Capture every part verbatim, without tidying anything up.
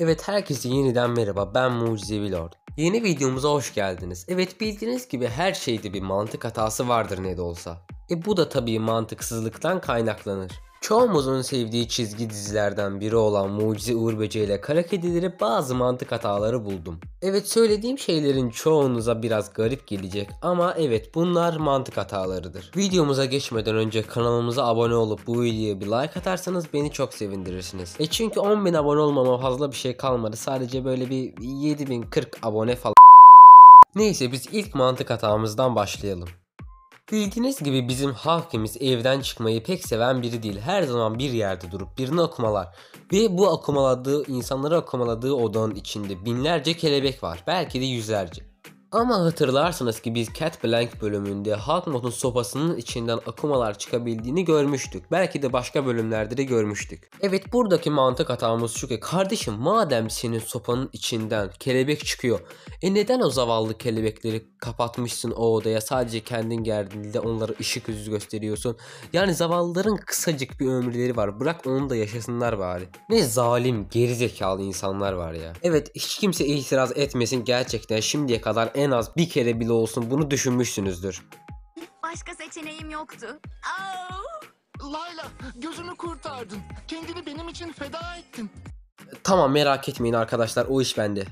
Evet, herkese yeniden merhaba, ben Mucizevi Lord. Yeni videomuza hoş geldiniz. Evet, bildiğiniz gibi her şeyde bir mantık hatası vardır ne de olsa. E bu da tabii mantıksızlıktan kaynaklanır. Çoğumuzun sevdiği çizgi dizilerden biri olan Mucize Uğur Böceği ile Kara Kedileri bazı mantık hataları buldum. Evet, söylediğim şeylerin çoğunuza biraz garip gelecek ama evet, bunlar mantık hatalarıdır. Videomuza geçmeden önce kanalımıza abone olup bu videoya bir like atarsanız beni çok sevindirirsiniz. E çünkü on bin abone olmama fazla bir şey kalmadı, sadece böyle bir yedi bin kırk abone falan. Neyse, biz ilk mantık hatamızdan başlayalım. Bildiğiniz gibi bizim halkımız evden çıkmayı pek seven biri değil. Her zaman bir yerde durup birini okumalar. Ve bu akumaladığı, insanları akumaladığı odanın içinde binlerce kelebek var. Belki de yüzlerce. Ama hatırlarsınız ki biz Cat Blank bölümünde Hawkmoth'un sopasının içinden akumalar çıkabildiğini görmüştük. Belki de başka bölümlerde de görmüştük. Evet, buradaki mantık hatamız şu ki, kardeşim madem senin sopanın içinden kelebek çıkıyor, e neden o zavallı kelebekleri kapatmışsın o odaya, sadece kendin geldiğinde onlara ışık yüzü gösteriyorsun. Yani zavallıların kısacık bir ömürleri var, bırak onu da yaşasınlar bari. Ne zalim gerizekalı insanlar var ya. Evet, hiç kimse itiraz etmesin, gerçekten şimdiye kadar en az bir kere bile olsun bunu düşünmüşsünüzdür. Başka seçeneğim yoktu. Au! Layla, gözümü kurtardın. Kendini benim için feda ettin. Tamam, merak etmeyin arkadaşlar, o iş bende.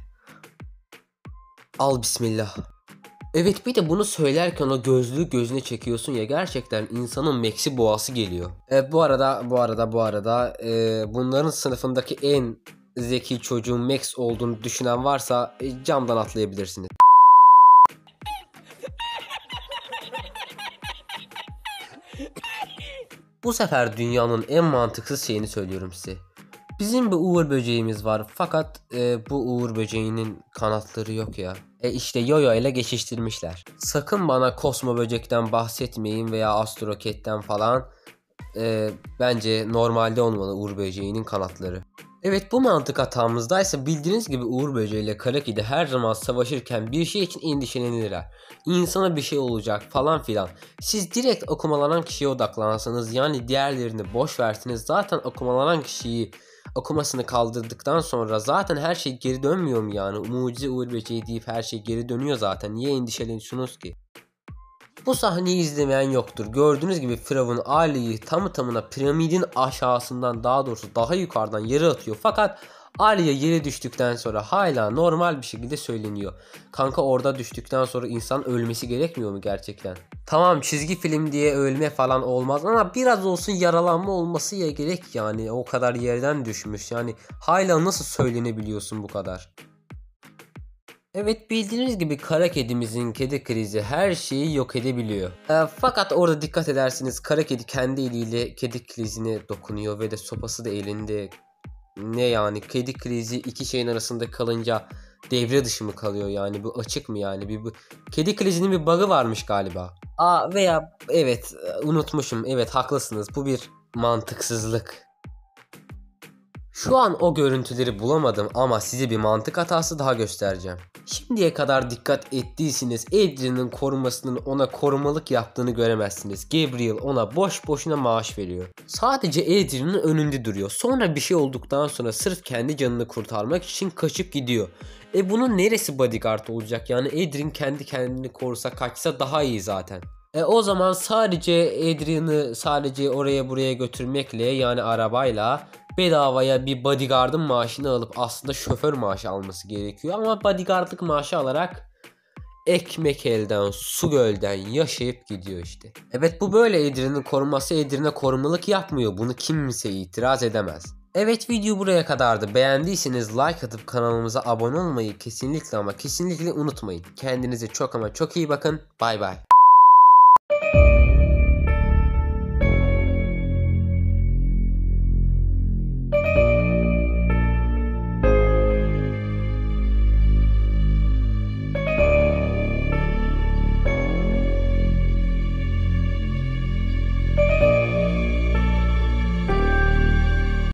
Al bismillah. Evet, bir de bunu söylerken o gözlüğü gözüne çekiyorsun ya, gerçekten insanın meksi boğası geliyor. E, bu arada bu arada bu arada e, bunların sınıfındaki en zeki çocuğun Max olduğunu düşünen varsa e, camdan atlayabilirsiniz. Bu sefer dünyanın en mantıksız şeyini söylüyorum size. Bizim bir uğur böceğimiz var fakat e, bu uğur böceğinin kanatları yok ya. E işte Yoyo ile geçiştirmişler. Sakın bana Kosmo böcekten bahsetmeyin veya Astroket'ten falan. E, bence normalde olmalı uğur böceğinin kanatları. Evet, bu mantık hatamızdaysa bildiğiniz gibi Uğur Böceği ile Kara Kedi her zaman savaşırken bir şey için endişelenirler. İnsana bir şey olacak falan filan. Siz direkt okumalanan kişiye odaklansanız, yani diğerlerini boş versiniz, zaten okumalanan kişiyi okumasını kaldırdıktan sonra zaten her şey geri dönmüyor mu yani? Mucize Uğur Böceği deyip her şey geri dönüyor zaten. Niye endişeleniyorsunuz ki? Bu sahneyi izlemeyen yoktur. Gördüğünüz gibi Firavun Ali'yi tamı tamına piramidin aşağısından, daha doğrusu daha yukarıdan yere atıyor. Fakat Ali'ye yere düştükten sonra hala normal bir şekilde söyleniyor. Kanka, orada düştükten sonra insan ölmesi gerekmiyor mu gerçekten? Tamam, çizgi film diye ölme falan olmaz ama biraz olsun yaralanma olması ya gerek yani. O kadar yerden düşmüş, yani hala nasıl söylenebiliyorsun bu kadar? Evet, bildiğiniz gibi kara kedimizin kedi krizi her şeyi yok edebiliyor. E, fakat orada dikkat edersiniz, kara kedi kendi eliyle kedi krizine dokunuyor ve de sopası da elinde. Ne yani, kedi krizi iki şeyin arasında kalınca devre dışı mı kalıyor yani, bu açık mı yani? Bir, bu, kedi krizinin bir bug'ı varmış galiba. Aa, veya evet, unutmuşum, evet haklısınız, bu bir mantıksızlık. Şu an o görüntüleri bulamadım ama size bir mantık hatası daha göstereceğim. Şimdiye kadar dikkat ettiyseniz Adrian'ın korumasının ona korumalık yaptığını göremezsiniz. Gabriel ona boş boşuna maaş veriyor. Sadece Adrian'ın önünde duruyor. Sonra bir şey olduktan sonra sırf kendi canını kurtarmak için kaçıp gidiyor. E bunun neresi bodyguard olacak? Yani Adrian kendi kendini korusa, kaçsa daha iyi zaten. E o zaman sadece Adrian'ı sadece oraya buraya götürmekle, yani arabayla bedavaya bir bodyguard'ın maaşını alıp aslında şoför maaşı alması gerekiyor. Ama bodyguardlık maaşı alarak ekmek elden su gölden yaşayıp gidiyor işte. Evet, bu böyle. Adrian'ın korunması Adrian'a korumalık yapmıyor. Bunu kimse itiraz edemez. Evet, video buraya kadardı. Beğendiyseniz like atıp kanalımıza abone olmayı kesinlikle ama kesinlikle unutmayın. Kendinize çok ama çok iyi bakın. Bay bay.